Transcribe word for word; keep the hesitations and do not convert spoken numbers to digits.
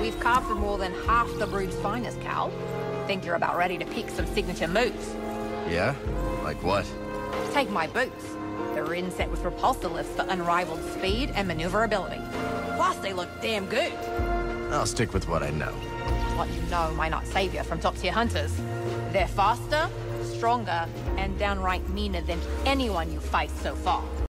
we've carved from more than half the brood's finest, Cal. Think you're about ready to pick some signature moves. Yeah? Like what? Take my boots. They're inset with repulsor lifts for unrivaled speed and maneuverability. Plus, they look damn good. I'll stick with what I know. What you know might not save you from top-tier hunters. They're faster, stronger, and downright meaner than anyone you've faced so far.